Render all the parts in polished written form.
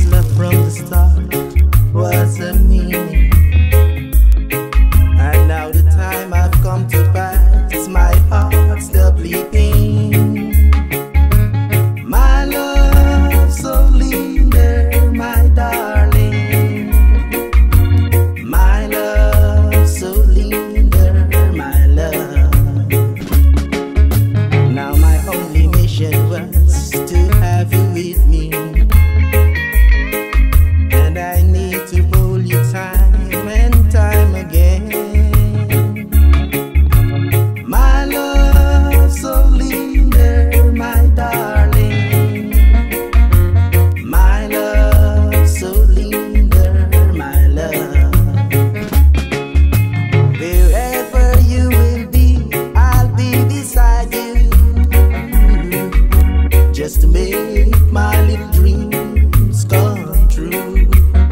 love from the start was a meaning, and now the time I've come to pass, my heart's still bleeding. My love so linger, my darling. My love so linger, my love. Now my only mission was to have you with me, and I need to hold you time and time again. My love so linger, my darling. My love so linger, my love. Wherever you will be, I'll be beside you, just to make my little dreams come true.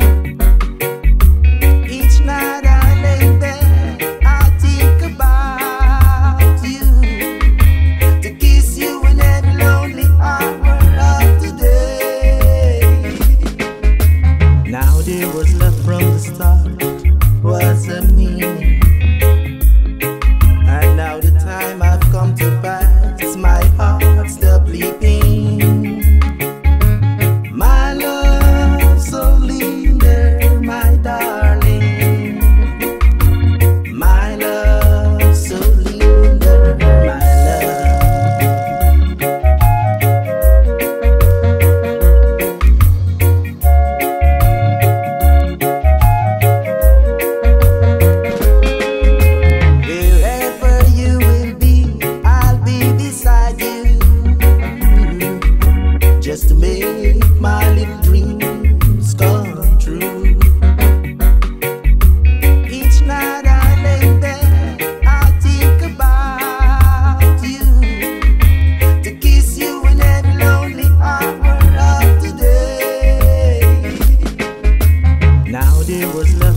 Each night I lay there, I think about you, to kiss you in every lonely hour of the day. Now there was love from the start, was a meaning, and now the time I've come to pass, my heart's still bleeding. My love so linger, my darling. My love so linger, my love. Wherever you will be, I'll be beside you, just to make my little dreams come true. Each night I lay there, I think about you, to kiss you in every lonely hour of the day. Now there was love